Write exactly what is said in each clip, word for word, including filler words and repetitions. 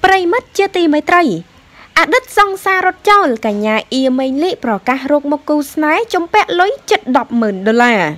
ប្រិមិត្តជាទីមេត្រីអតីតសង្សាររត់ចោលកញ្ញាអៀមេងលីប្រកាសរកមកគូស្នេហ៍ចំពាក់លុយជិត ដប់ម៉ឺន ដុល្លារ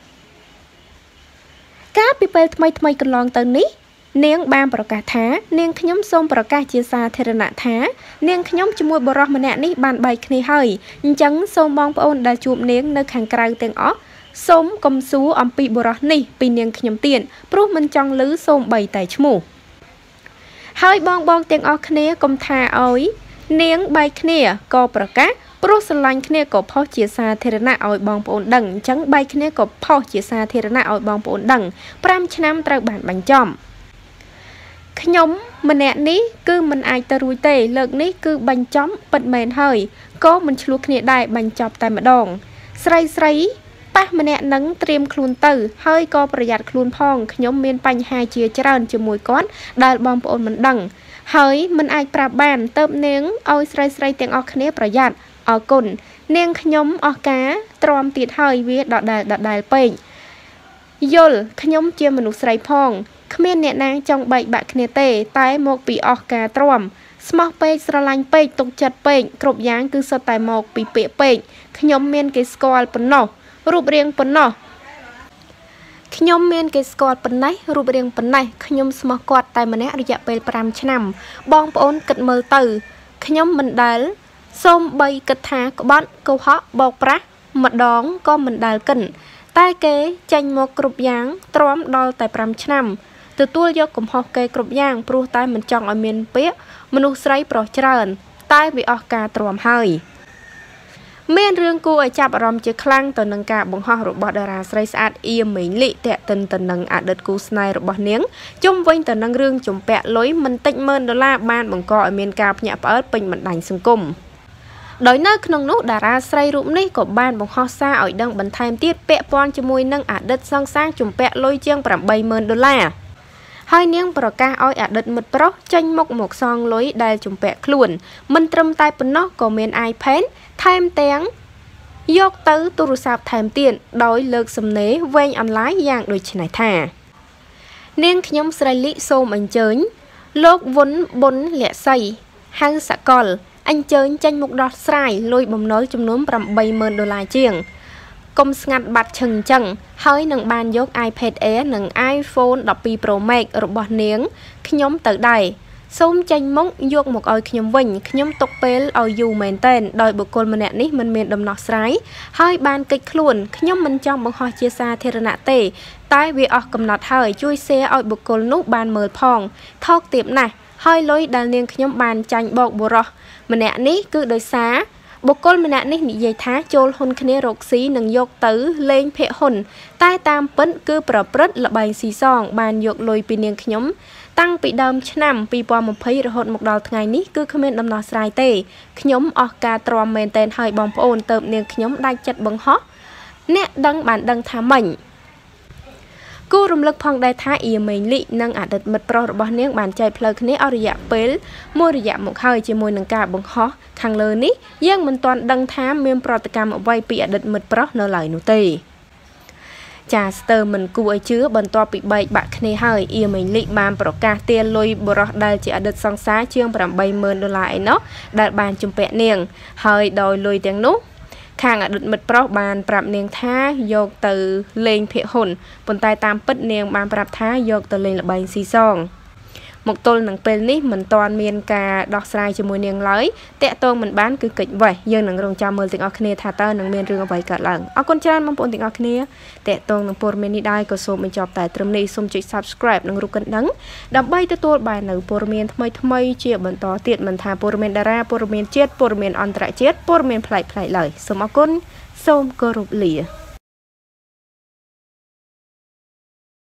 កាលពីពេលថ្មីថ្មីកន្លងទៅនេះនាងបានប្រកាសថានាងខ្ញុំសូមប្រកាសជាសាធារណៈថានាងខ្ញុំជាមួយបរិសម្នាក់នេះបានបែកគ្នាហើយអញ្ចឹងសូមបងប្អូនដែលជួបនាងនៅខាងក្រៅទាំងអស់សូមកុំសួរអំពីបរិសនេះពីនាងខ្ញុំទៀតព្រោះមិនចង់ឮសូម្បីតែឈ្មោះហើយបងបងទាំងអស់គ្នាកុំថាអើយនាងបែកគ្នាក៏ប្រកាសព្រោះស្រឡាញ់គ្នាក៏ផុសជាសាធារណៈឲ្យបងប្អូនដឹងអញ្ចឹងបែកគ្នាក៏ផុសជាសាធារណៈឲ្យបងប្អូនដឹងប្រាំឆ្នាំត្រូវបានបញ្ចប់ខ្ញុំម្នាក់នេះគឺមិនអាចទៅរួចទេលើកនេះគឺបញ្ចប់ពិតមែនហើយក៏មិនឆ្លោះគ្នាដែរបញ្ចប់តែម្ដងស្រីស្រីប៉ះម្នាក់នឹងត្រៀមខ្លួនទៅហើយក៏ប្រយ័ត្នខ្លួនផងខ្ញុំមានបញ្ហាជាច្រើនជាមួយគាត់ដែលបងប្អូនមិនដឹងហើយមិនអាចប្រាប់បានទៅនាងឲ្យស្រីស្រីទាំងអស់គ្នាប្រយ័ត្នអរគុណនាងខ្ញុំអស់ការទ្រាំទៀតហើយវាដដែលដដែលពេកយល់ខ្ញុំជាមនុស្សស្រីផងគ្មានអ្នកណាចង់បែកបាក់គ្នាទេតែមកពីអស់ការទ្រាំស្មោះពេកស្រឡាញ់ពេកទុកចិត្តពេកគ្រប់យ៉ាងគឺសុទ្ធតែមកពីពាក្យពេកខ្ញុំមានគេស្គាល់ប៉ុណ្ណោះរូបរាងប៉ុណ្ណោះខ្ញុំមានគេស្គាល់ប៉ុណ្ណេះរូបរាងប៉ុណ្ណេះខ្ញុំស្មោះគាត់តែម្នាក់រយៈពេលប្រាំឆ្នាំបងប្អូនគិតមើលទៅខ្ញុំមិនដែលសូមបីគិតថាក្បត់កុហកបោកប្រាស់ម្ដងក៏មិនដែលកិនតែគេចាញ់មកគ្រប់យ៉ាងទ្រាំដល់តែប្រាំឆ្នាំទទួលយកកំហុសគេគ្រប់យ៉ាងព្រោះតែមិនចង់ឲ្យមានពាក្យមនុស្សស្រីប្រុសច្រើនតែវាអស់ការទ្រាំហើយមានរឿងគួរឲ្យចាប់អារម្មណ៍ជាខ្លាំងទៅនឹងការបង្ហោះរបស់តារាស្រីស្អាតអៀមេងលីតាក់ទិនទៅនឹងអតីតគូស្នេហ៍របស់នាងជុំវិញទៅនឹងរឿងជំពាក់លុយមិនតិចម៉ឺនដុល្លារបានបង្កឲ្យមានការភ្ញាក់ផ្អើលពេញបណ្ដាញសង្គមដោយនៅក្នុងនោះតារាស្រីរូបនេះក៏បានបង្ហោះសារឲ្យដឹងបន្ថែមទៀតពាក់ព័ន្ធជាមួយនឹងអតីតសង្សារជំពាក់លុយជាង ប្រាំបីម៉ឺន ដុល្លារហើយនាងប្រកាសឲ្យអតីតមិត្តប្រុសចេញមុខមកសងលុយដែលជំពាក់ខ្លួនមិនត្រឹមតែប៉ុណ្ណោះក៏មាន iPad ថែមទាំងយកទៅទូរស័ព្ទថែមទៀតដោយលើកសំណេរវែងអនឡាញយ៉ាងដូចនេះថានាងខ្ញុំស្រីលីសូមអញ្ជើញលោកវុនប៊ុនលក្សីហៅសកលអញ្ជើញចេញមុខដោះស្រាយលុយបំណុលចំនួន ប្រាំបីម៉ឺន ដុល្លារជាងកុំស្ងាត់បាត់ឈឹងចឹងហើយនឹងបានយក iPad Air និង iPhone ដប់ពីរ Pro Max របស់នាងខ្ញុំទៅដែរសូមចេញមុខយកមកឲ្យខ្ញុំវិញខ្ញុំទុកពេលឲ្យយូរមែនទែនដោយបុគ្គលម្នាក់នេះមិនមានដំណោះស្រាយហើយបានកិច្ចខ្លួនខ្ញុំមិនចង់បង្ហោះជាសាធារណៈទេតែវាអស់កំណត់ហើយជួយ share ឲ្យបុគ្គលនោះបានមើលផងថោកទាបណាស់ហើយលុយដែលនាងខ្ញុំបានចាញ់បោកបុរសម្នាក់នេះគឺដោយសារបុគ្គលម្នាក់នេះនិយាយថាចូលហ៊ុនគ្នារកស៊ីនឹងយកទៅលេងភាគហ៊ុនតែតាមពិតគឺប្រព្រឹត្តល្បែងស៊ីសងបានយកលុយពីនាងខ្ញុំតាំងពីដើមឆ្នាំពីរពាន់ម្ភៃរហូតមកដល់ថ្ងៃនេះគឺគ្មានដំណោះស្រាយទេខ្ញុំអស់ការទ្រាំមែនទែនហើយបងប្អូនទៅនាងខ្ញុំដាច់ចិត្តបង្ហោះអ្នកដឹងបានដឹងថាម៉េចគូរំលឹកផងដែរថាអៀមេងលីនិងអតីតមិត្តប្រុសរបស់នាងបានចែកផ្លូវគ្នាអស់រយៈពេលមួយរយៈមកហើយជាមួយនឹងការបង្ហោះខាងលើនេះយើងមិនទាន់ដឹងថាមានប្រតិកម្មអ្វីពីអតីតមិត្តប្រុសនៅឡើយនោះទេចាស្ទើរមិនគួរឲ្យជឿបន្ទាប់ពីបែកបាក់គ្នាហើយអៀមេងលីបានប្រកាសទារលុយបរិសដែលជាអតីតសង្សារជាង ប្រាំបីម៉ឺន ដុល្លារឯណោះដែលបានជំពាក់នាងហើយដោយលុយទាំងនោះខាងអតីតមិត្តប្រុសបានប្រាប់នាងថាយកទៅលេងភាគហ៊ុនប៉ុន្តែតាមពិតនាងបានប្រាប់ថាយកទៅលេងល្បែងស៊ីសងមកទល់នឹងពេលនេះមិនទាន់មានការដោះស្រាយជាមួយនាងឡើយតាក់ទងមិនបានគឺកិច្ចវេះយើងនឹងរងចាំមើលទាំងអស់គ្នាថាតើនឹងមានរឿងអ្វីកើតឡើងអរគុណច្រើនបងប្អូនទាំងអស់គ្នាតាក់ទងនឹងព័ត៌មាននេះដែរក៏សូមបញ្ចប់តែត្រឹមនេះសូមចុច Subscribe និងរូបកណ្ដឹងដើម្បីទទួលបាននូវព័ត៌មានថ្មីៗជាបន្តទៀតមិនថាព័ត៌មានតារាព័ត៌មានជាតិព័ត៌មានអន្តរជាតិព័ត៌មានប្លែកៗឡើយសូមអរគុណសូមគោរពលា